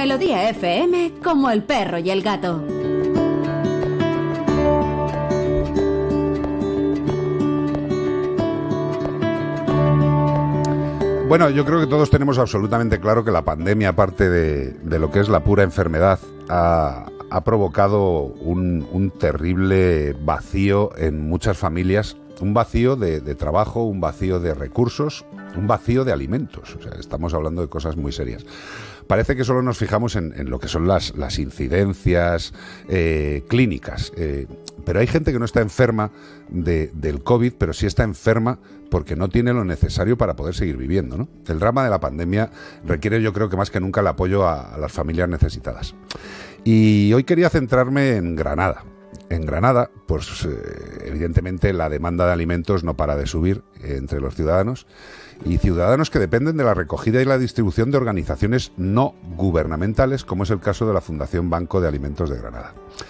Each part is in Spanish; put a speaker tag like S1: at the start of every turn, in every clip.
S1: Melodía FM como el perro y el gato.
S2: Bueno, yo creo que todos tenemos absolutamente claro que la pandemia, aparte de lo que es la pura enfermedad, ha provocado un terrible vacío en muchas familias, un vacío de trabajo, un vacío de recursos, un vacío de alimentos. O sea, estamos hablando de cosas muy serias. Parece que solo nos fijamos en lo que son las incidencias clínicas, pero hay gente que no está enferma del COVID, pero sí está enferma porque no tiene lo necesario para poder seguir viviendo, ¿no? El drama de la pandemia requiere, yo creo que más que nunca, el apoyo a las familias necesitadas. Y hoy quería centrarme en Granada. En Granada, pues evidentemente la demanda de alimentos no para de subir entre los ciudadanos, y ciudadanos que dependen de la recogida y la distribución de organizaciones no gubernamentales, como es el caso de la Fundación Banco de Alimentos de Granada.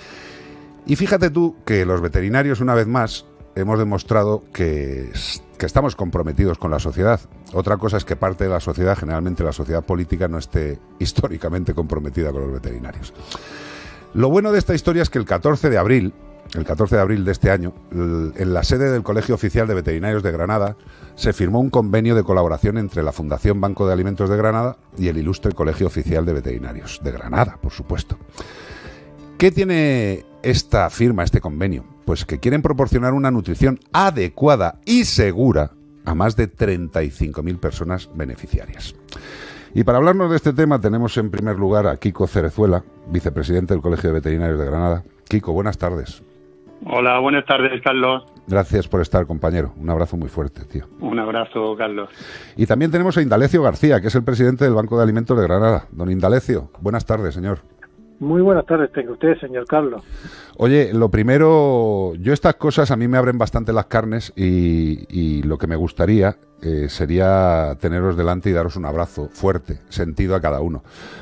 S2: Y fíjate tú que los veterinarios, una vez más, hemos demostrado que estamos comprometidos con la sociedad. Otra cosa es que parte de la sociedad, generalmente la sociedad política, no esté históricamente comprometida con los veterinarios. Lo bueno de esta historia es que el 14 de abril de este año, en la sede del Colegio Oficial de Veterinarios de Granada, se firmó un convenio de colaboración entre la Fundación Banco de Alimentos de Granada y el ilustre Colegio Oficial de Veterinarios de Granada, por supuesto. ¿Qué tiene esta firma, este convenio? Pues que quieren proporcionar una nutrición adecuada y segura a más de 35.000 personas beneficiarias. Y para hablarnos de este tema tenemos en primer lugar a Kiko Cerezuela, vicepresidente del Colegio de Veterinarios de Granada. Kiko, buenas tardes.
S3: Hola, buenas tardes, Carlos.
S2: Gracias por estar, compañero. Un abrazo muy fuerte, tío.
S3: Un abrazo, Carlos.
S2: Y también tenemos a Indalecio García, que es el presidente del Banco de Alimentos de Granada. Don Indalecio, buenas tardes, señor.
S4: Muy buenas tardes, tenga usted, señor Carlos.
S2: Oye, lo primero, yo estas cosas a mí me abren bastante las carnes y lo que me gustaría sería teneros delante y daros un abrazo fuerte, sentido a cada uno.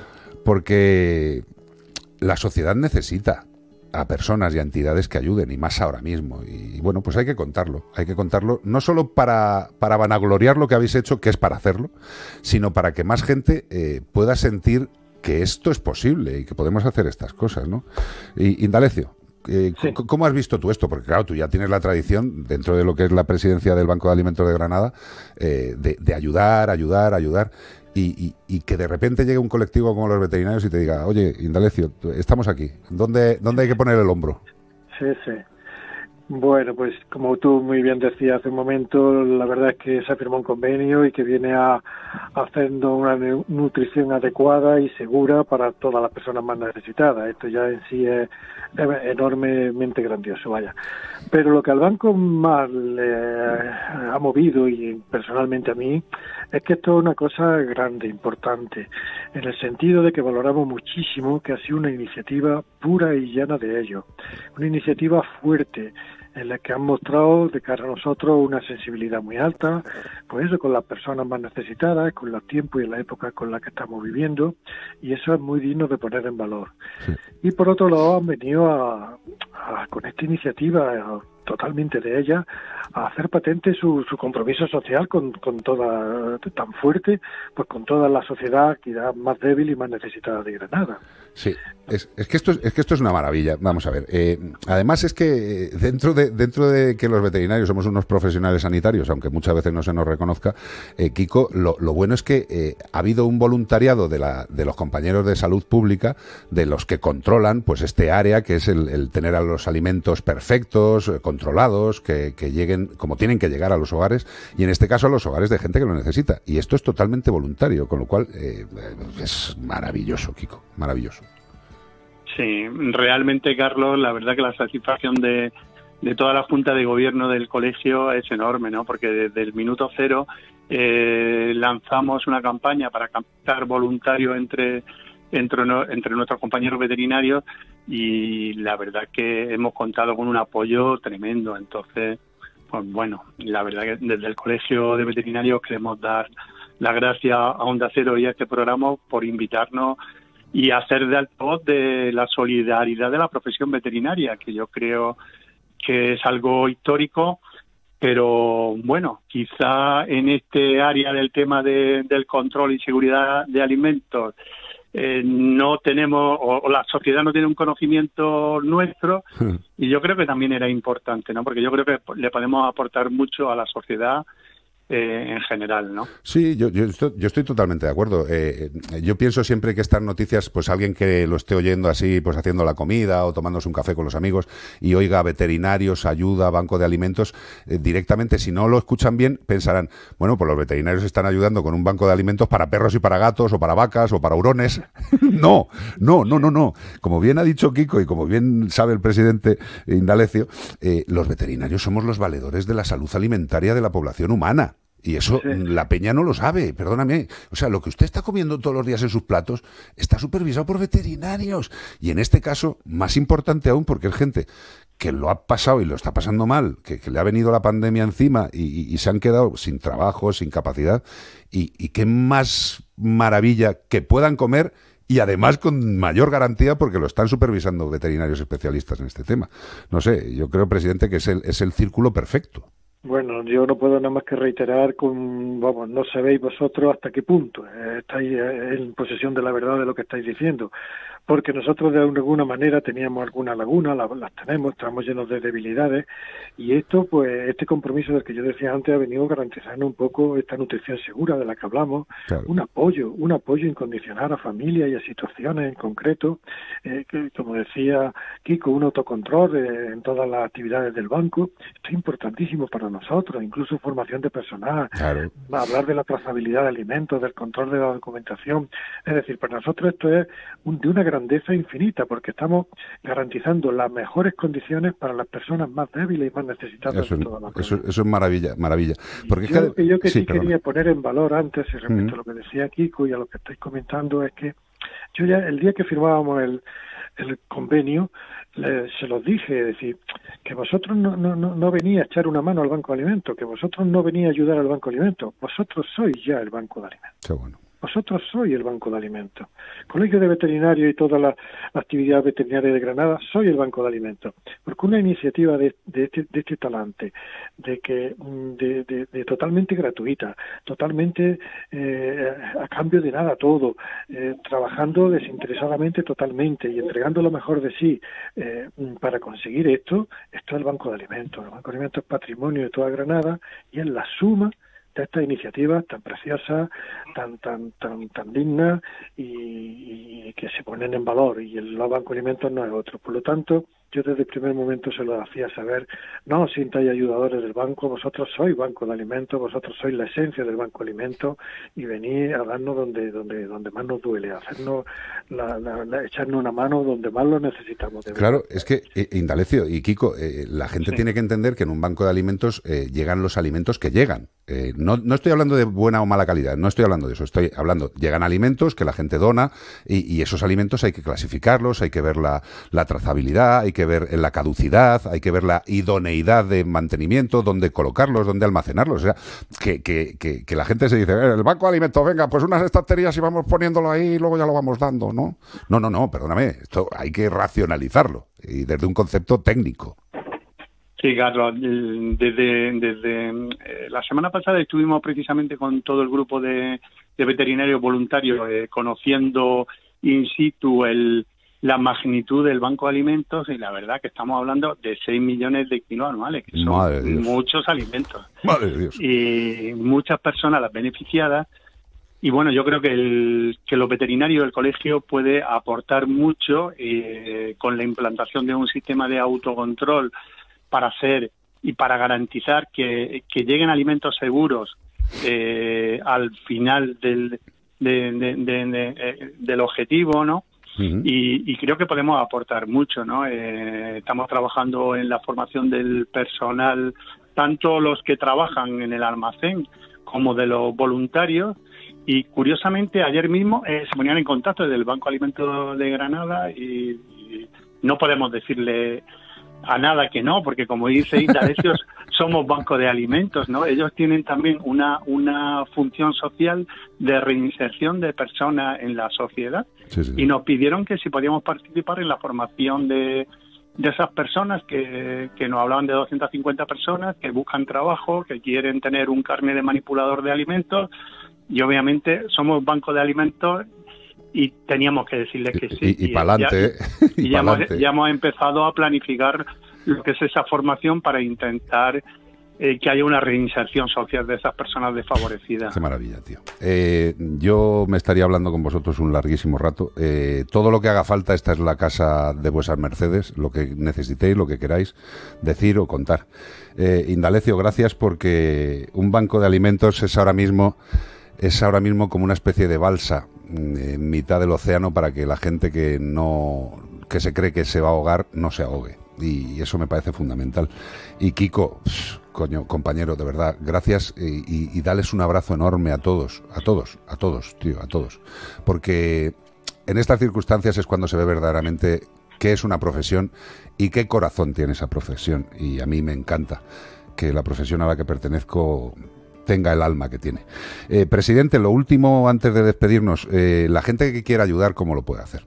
S2: Porque la sociedad necesita a personas y a entidades que ayuden, y más ahora mismo. Y bueno, pues hay que contarlo no solo para vanagloriar lo que habéis hecho, que es para hacerlo, sino para que más gente pueda sentir que esto es posible y que podemos hacer estas cosas, ¿no? Y Indalecio,
S4: Sí.
S2: ¿cómo has visto tú esto? Porque claro, tú ya tienes la tradición, dentro de lo que es la presidencia del Banco de Alimentos de Granada, de ayudar, y que de repente llegue un colectivo como los veterinarios y te diga, oye, Indalecio, estamos aquí, ¿dónde hay que poner el hombro?
S4: Sí. Bueno, pues como tú muy bien decías hace un momento, la verdad es que se ha firmado un convenio y que viene haciendo una nutrición adecuada y segura para todas las personas más necesitadas. Esto ya en sí es enormemente grandioso, vaya. Pero lo que al banco más le ha movido, y personalmente a mí, es que esto es una cosa grande, importante, en el sentido de que valoramos muchísimo que ha sido una iniciativa pura y llana de ello, una iniciativa fuerte, en la que han mostrado de cara a nosotros una sensibilidad muy alta, pues eso, con las personas más necesitadas, con los tiempos y la época con la que estamos viviendo, y eso es muy digno de poner en valor. Sí. Y por otro lado han venido con esta iniciativa, totalmente de ella, a hacer patente su compromiso social con toda, tan fuerte, pues con toda la sociedad que era más débil y más necesitada de Granada.
S2: Sí, es que esto es una maravilla. Vamos a ver. Además es que dentro de que los veterinarios somos unos profesionales sanitarios, aunque muchas veces no se nos reconozca, Kiko, lo bueno es que ha habido un voluntariado de los compañeros de salud pública, de los que controlan pues este área, que es el tener a los alimentos perfectos, controlados, que lleguen como tienen que llegar a los hogares, y en este caso a los hogares de gente que lo necesita. Y esto es totalmente voluntario, con lo cual es maravilloso, Kiko, maravilloso.
S3: Sí, realmente, Carlos, la verdad que la satisfacción de toda la Junta de Gobierno del colegio es enorme, ¿no? Porque desde el minuto cero lanzamos una campaña para captar voluntarios entre nuestros compañeros veterinarios, y la verdad que hemos contado con un apoyo tremendo. Entonces, pues bueno, la verdad que desde el Colegio de Veterinarios queremos dar las gracias a Onda Cero y a este programa por invitarnos y hacer de altavoz de la solidaridad de la profesión veterinaria, que yo creo que es algo histórico, pero bueno, quizá en este área del tema del control y seguridad de alimentos, no tenemos, o la sociedad no tiene un conocimiento nuestro, y yo creo que también era importante, ¿no? Porque yo creo que le podemos aportar mucho a la sociedad en general, ¿no?
S2: Sí, yo estoy totalmente de acuerdo. Yo pienso siempre que estas noticias, pues alguien que lo esté oyendo así, pues haciendo la comida o tomándose un café con los amigos y oiga veterinarios, ayuda, banco de alimentos, directamente, si no lo escuchan bien, pensarán, bueno, pues los veterinarios están ayudando con un banco de alimentos para perros y para gatos, o para vacas, o para hurones. No. Como bien ha dicho Kiko y como bien sabe el presidente Indalecio, los veterinarios somos los valedores de la salud alimentaria de la población humana. Y eso la peña no lo sabe, perdóname. O sea, lo que usted está comiendo todos los días en sus platos está supervisado por veterinarios. Y en este caso, más importante aún, porque es gente que lo ha pasado y lo está pasando mal, que le ha venido la pandemia encima y se han quedado sin trabajo, sin capacidad. Y qué más maravilla que puedan comer y además con mayor garantía porque lo están supervisando veterinarios especialistas en este tema. No sé, yo creo, presidente, que es el círculo perfecto.
S4: Bueno, yo no puedo nada más que reiterar no sabéis vosotros hasta qué punto estáis en posesión de la verdad de lo que estáis diciendo, porque nosotros de alguna manera teníamos alguna laguna, las tenemos, estamos llenos de debilidades, y esto, pues, este compromiso del que yo decía antes ha venido garantizando un poco esta nutrición segura de la que hablamos, claro. Un apoyo incondicional a familias y a situaciones en concreto, que, como decía Kiko, un autocontrol en todas las actividades del banco. Esto es importantísimo para nosotros, incluso formación de personal, claro. Hablar de la trazabilidad de alimentos, del control de la documentación. Es decir, para nosotros esto es de una grandeza infinita, porque estamos garantizando las mejores condiciones para las personas más débiles y más necesitadas de toda la comunidad.
S2: Eso es maravilla. Porque
S4: yo quería poner en valor antes, respecto a lo que decía Kiko y a lo que estáis comentando, es que yo ya el día que firmábamos el convenio, se los dije, es decir, que vosotros no venía a echar una mano al Banco de Alimentos, que vosotros no venía a ayudar al Banco de Alimentos, vosotros sois ya el Banco de Alimentos. Qué bueno. Vosotros sois el Banco de Alimentos. Colegio de Veterinarios y toda la actividad veterinaria de Granada, soy el Banco de Alimentos. Porque una iniciativa de este talante, de totalmente gratuita, totalmente a cambio de nada todo, trabajando desinteresadamente totalmente y entregando lo mejor de sí para conseguir esto es el Banco de Alimentos. El Banco de Alimentos es patrimonio de toda Granada y es la suma de estas iniciativas tan preciosas, tan dignas y que se ponen en valor, y el Banco de Alimentos no es otro. Por lo tanto, yo desde el primer momento se lo hacía saber, no os sintáis ayudadores del banco, vosotros sois Banco de Alimentos, vosotros sois la esencia del Banco de Alimentos, y venid a darnos donde más nos duele, a hacernos echarnos una mano donde más lo necesitamos.
S2: Claro, es que, Indalecio y Kiko, la gente tiene que entender que en un banco de alimentos llegan los alimentos que llegan. No estoy hablando de buena o mala calidad, no estoy hablando de eso, estoy hablando, llegan alimentos que la gente dona y esos alimentos hay que clasificarlos, hay que ver la trazabilidad, hay que ver la caducidad, hay que ver la idoneidad de mantenimiento, dónde colocarlos, dónde almacenarlos. O sea, que la gente se dice, el banco de alimentos, venga, pues unas estanterías y vamos poniéndolo ahí y luego ya lo vamos dando, ¿no? No, perdóname, esto hay que racionalizarlo y desde un concepto técnico.
S3: Sí, Carlos, desde la semana pasada estuvimos precisamente con todo el grupo de veterinarios voluntarios conociendo in situ la magnitud del Banco de Alimentos, y la verdad que estamos hablando de 6 millones de kilos anuales, que son muchos alimentos.
S2: Madre de Dios.
S3: Y muchas personas las beneficiadas. Y bueno, yo creo que los veterinarios del colegio puede aportar mucho con la implantación de un sistema de autocontrol para hacer y para garantizar que lleguen alimentos seguros al final del objetivo, ¿no? Uh-huh. Y creo que podemos aportar mucho, ¿no? Estamos trabajando en la formación del personal, tanto los que trabajan en el almacén como de los voluntarios, y curiosamente ayer mismo se ponían en contacto desde el Banco de Alimentos de Granada y no podemos decirle a nada que no, porque como dice Indalecio, somos banco de alimentos, ¿no? Ellos tienen también una función social de reinserción de personas en la sociedad, sí. Y nos pidieron que si podíamos participar en la formación de esas personas que nos hablaban de 250 personas que buscan trabajo, que quieren tener un carnet de manipulador de alimentos, y obviamente somos banco de alimentos y teníamos que decirles que sí.
S2: Y pa'lante.
S3: Y ya hemos empezado a planificar lo que es esa formación para intentar que haya una reinserción social de esas personas desfavorecidas.
S2: Qué maravilla, tío. Yo me estaría hablando con vosotros un larguísimo rato. Todo lo que haga falta, esta es la casa de vuestras mercedes, lo que necesitéis, lo que queráis decir o contar. Indalecio, gracias, porque un banco de alimentos es ahora mismo como una especie de balsa en mitad del océano para que la gente que se cree que se va a ahogar no se ahogue. Y eso me parece fundamental. Y Kiko, coño, compañero, de verdad, gracias y dales un abrazo enorme a todos, tío, a todos. Porque en estas circunstancias es cuando se ve verdaderamente qué es una profesión y qué corazón tiene esa profesión. Y a mí me encanta que la profesión a la que pertenezco tenga el alma que tiene. Presidente, lo último antes de despedirnos, la gente que quiera ayudar, ¿cómo lo puede hacer?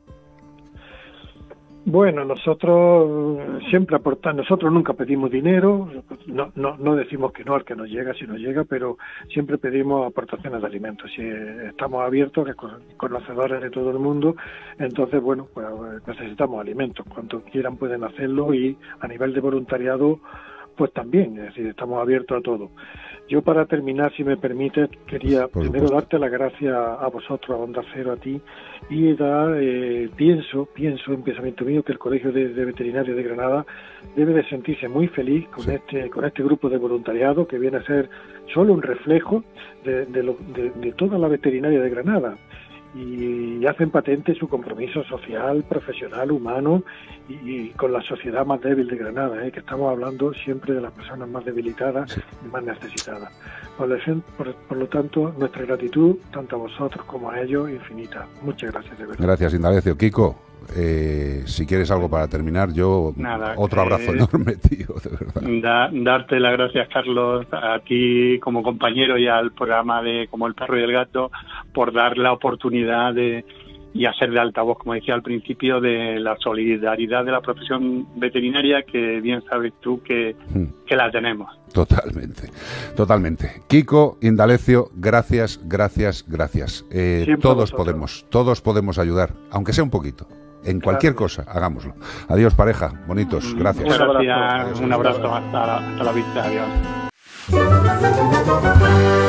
S4: Bueno, nosotros siempre aportamos, nosotros nunca pedimos dinero, no decimos que no al que nos llega, si nos llega, pero siempre pedimos aportaciones de alimentos. Si estamos abiertos, conocedores de todo el mundo, entonces, bueno, pues necesitamos alimentos. Cuanto quieran pueden hacerlo y a nivel de voluntariado, pues también, es decir, estamos abiertos a todo. Yo para terminar, si me permite, quería primero darte las gracias a vosotros, a Onda Cero, a ti, y pienso en pensamiento mío que el Colegio de Veterinarios de Granada debe de sentirse muy feliz con este grupo de voluntariado que viene a ser solo un reflejo de toda la veterinaria de Granada. Y hacen patente su compromiso social, profesional, humano y con la sociedad más débil de Granada, que estamos hablando siempre de las personas más debilitadas y más necesitadas. Por lo tanto, nuestra gratitud, tanto a vosotros como a ellos, infinita. Muchas gracias, de verdad.
S2: Gracias, Indalecio. Kiko, si quieres algo para terminar, otro abrazo enorme, tío, de verdad.
S3: Darte las gracias, Carlos, a ti como compañero y al programa de Como el Perro y el Gato por dar la oportunidad y hacer de altavoz, como decía al principio, de la solidaridad de la profesión veterinaria, que bien sabes tú que la tenemos. Totalmente. Kiko, Indalecio, gracias. Todos podemos ayudar, aunque sea un poquito. En cualquier cosa, hagámoslo. Adiós, pareja. Bonitos. Gracias. Muchas gracias. Un abrazo. Hasta la vista. Adiós.